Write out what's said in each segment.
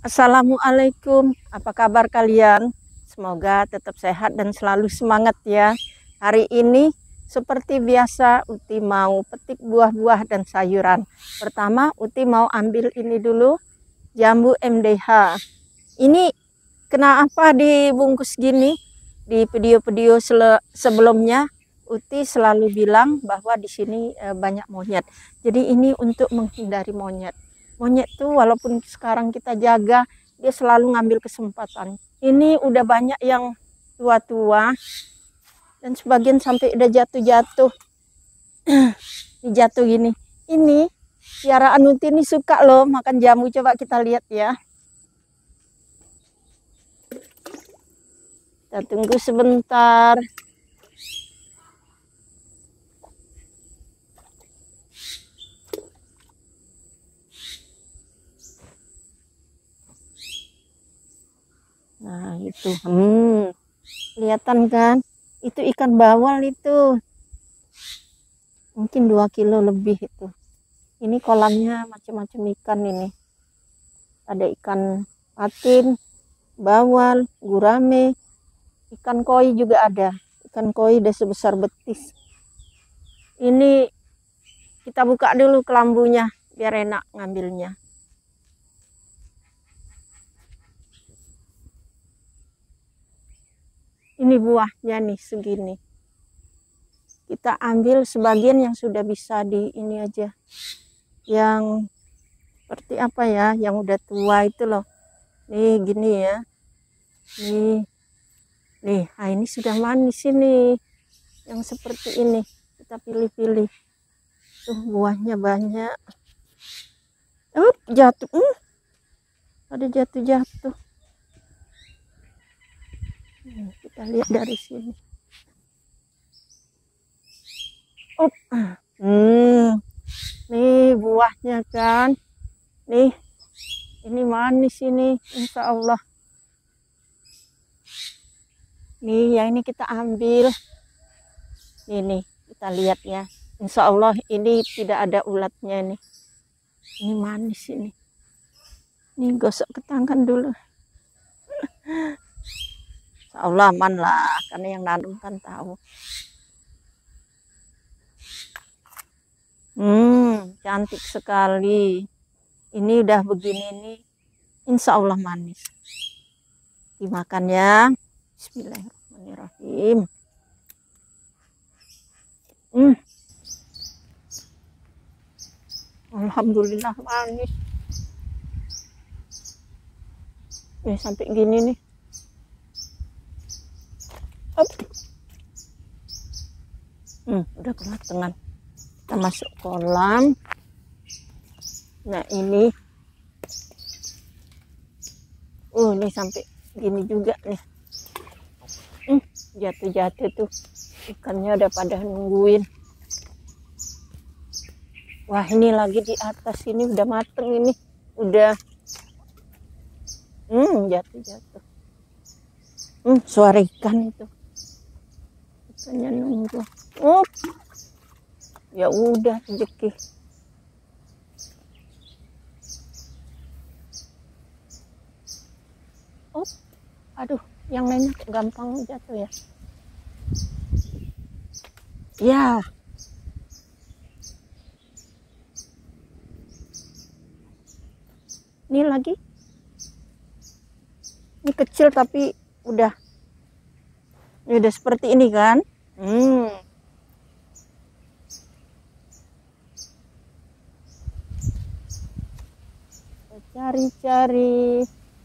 Assalamualaikum, apa kabar kalian? Semoga tetap sehat dan selalu semangat ya. Hari ini seperti biasa Uti mau petik buah-buah dan sayuran. Pertama Uti mau ambil ini dulu, jambu MDH. Ini kenapa dibungkus gini? Di video-video sebelumnya Uti selalu bilang bahwa di sini banyak monyet. Jadi ini untuk menghindari monyet. Monyet tuh walaupun sekarang kita jaga, dia selalu ngambil kesempatan. Ini udah banyak yang tua-tua dan sebagian sampai udah jatuh-jatuh. Ini jatuh gini. Ini piaraan Uti ini suka loh makan jambu. Coba kita lihat ya. Kita tunggu sebentar. Nah itu, kelihatan kan? Itu ikan bawal itu. Mungkin 2 kilo lebih itu. Ini kolamnya macam-macam ikan ini. Ada ikan patin, bawal, gurame, ikan koi juga ada. Ikan koi udah sebesar betis. Ini kita buka dulu kelambunya biar enak ngambilnya. Ini buahnya nih segini. Kita ambil sebagian yang sudah bisa di ini aja. Yang seperti apa ya, yang udah tua itu loh. Nih gini ya. Nih. Nah ini sudah manis ini. Yang seperti ini. Kita pilih-pilih. Tuh buahnya banyak. Jatuh. Ada jatuh-jatuh. Kita lihat dari sini. Nih buahnya kan. Nih. Ini manis ini. Insya Allah. Nih yang ini kita ambil. Ini kita lihat ya. Insya Allah ini tidak ada ulatnya nih. Ini manis ini. Ini gosok ke tangan dulu. Insya Allah aman lah. Karena yang nanam kan tahu. Cantik sekali. Ini udah begini nih. Insya Allah manis. Dimakan ya. Bismillahirrahmanirrahim. Alhamdulillah manis. Nih sampai gini nih. Udah kematangan. Kita masuk kolam. Nah ini. Ini sampai gini juga nih. Jatuh-jatuh tuh. Ikannya udah pada nungguin. Wah ini lagi di atas ini udah mateng ini. Udah. Jatuh-jatuh. Suara ikan itu. Ikannya nunggu. Ya udah rezeki. Aduh, yang lainnya gampang jatuh ya. Ya. Ini lagi. Ini kecil tapi udah. Ini udah seperti ini kan. Cari-cari.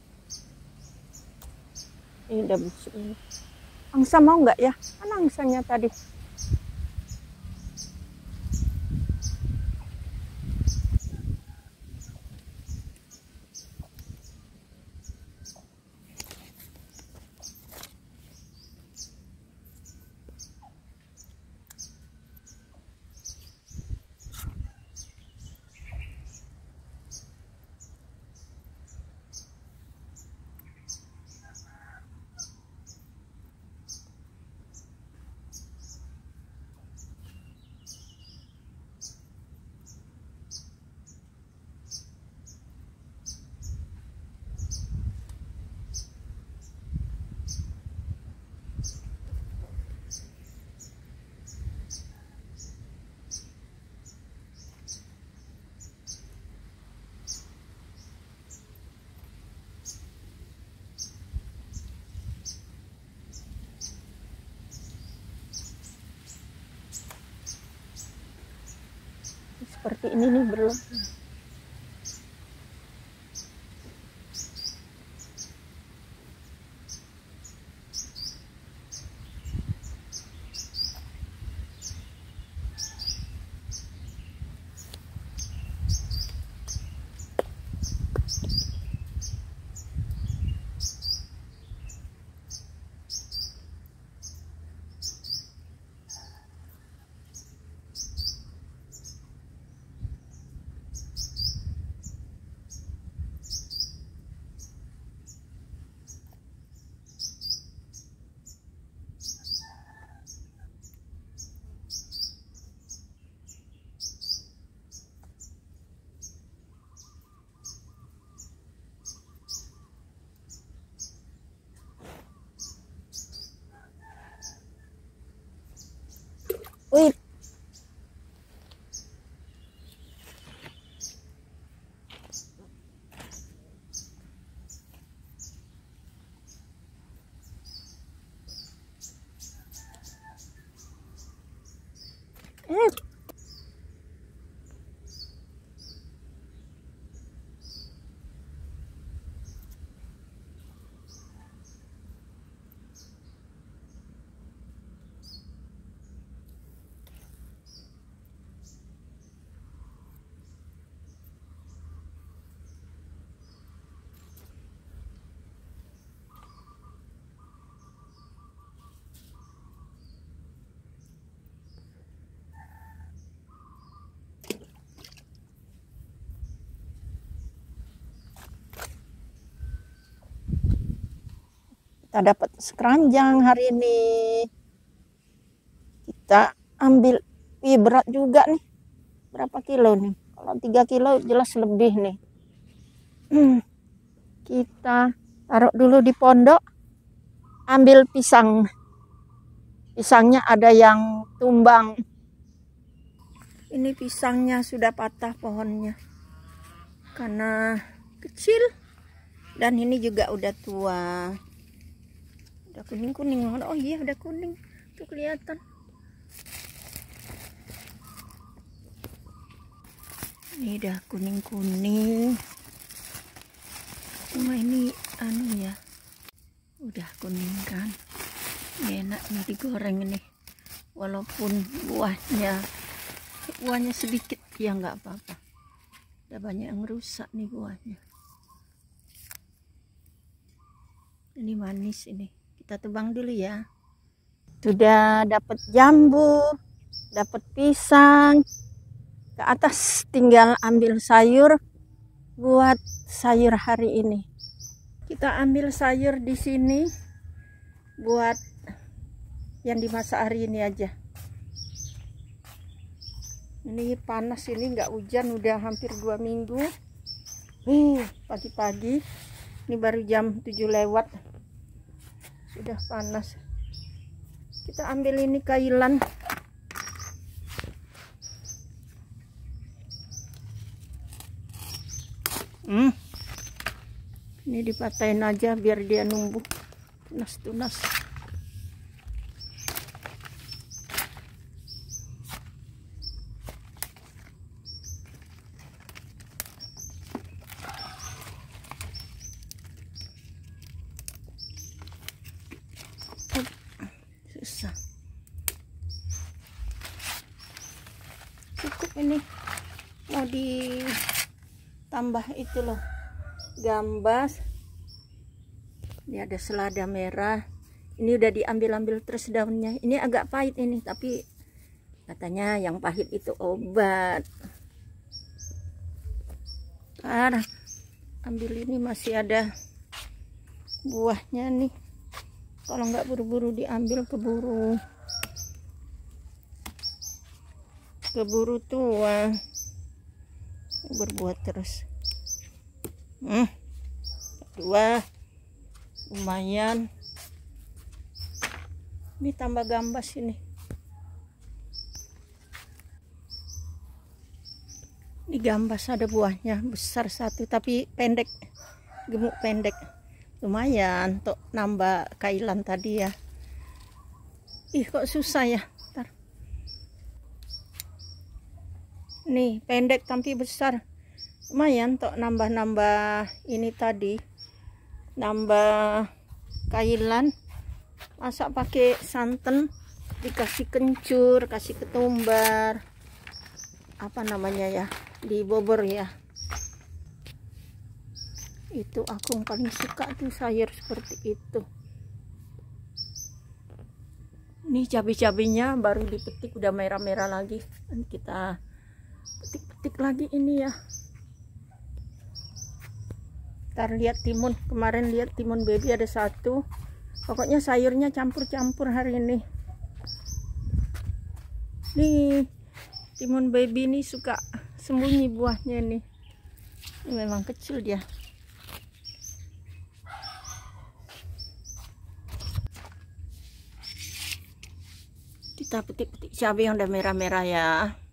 Ini udah busuk ini. Angsa mau nggak ya? Mana angsanya tadi? seperti ini nih belum. Wih, kita dapat sekeranjang hari ini. Kita ambil, berat juga nih. Berapa kilo nih? Kalau 3 kilo jelas lebih nih. Kita taruh dulu di pondok. Ambil pisang. Pisangnya ada yang tumbang. Ini pisangnya sudah patah pohonnya. Karena kecil. Dan ini juga udah tua. Udah kuning-kuning. Oh iya udah kuning. Tuh kelihatan. Ini udah kuning-kuning. Cuma ini anu ya. Udah kuning kan. Ini enak nih digoreng ini. Walaupun buahnya sedikit ya nggak apa-apa. Udah banyak yang rusak nih buahnya. Ini manis ini. Kita tebang dulu ya. Sudah dapat jambu, dapat pisang. Ke atas tinggal ambil sayur buat sayur hari ini. Kita ambil sayur di sini buat yang dimasak hari ini aja. Ini panas ini, nggak hujan udah hampir 2 minggu. Pagi-pagi ini baru jam 7 lewat. Sudah panas. Kita ambil ini kailan. Ini dipatahin aja biar dia numbuh tunas-tunas. Susah. Cukup ini. Mau ditambah itu loh. Gambas. Ini ada selada merah. Ini udah diambil-ambil terus daunnya. Ini agak pahit ini, tapi katanya yang pahit itu obat. Ambil ini masih ada buahnya nih. Kalau nggak buru-buru diambil keburu tua. Berbuat terus. Dua lumayan. Ini tambah gambas ini. Ini gambas ada buahnya besar satu tapi pendek, gemuk pendek. Lumayan untuk nambah kailan tadi ya. Ih kok susah ya. Ntar. Nih pendek tapi besar, lumayan untuk nambah-nambah ini tadi, nambah kailan. Masak pakai santan, dikasih kencur, kasih ketumbar, apa namanya ya, di bobor ya. Itu aku paling suka tuh sayur seperti itu. Ini cabai-cabainya baru dipetik udah merah-merah lagi. Dan kita petik-petik lagi ini ya. Ntar lihat timun, kemarin lihat timun baby ada satu. Pokoknya sayurnya campur-campur hari ini. Nih timun baby ini suka sembunyi buahnya nih. Ini memang kecil dia. Kita petik-petik cabai yang udah merah-merah ya.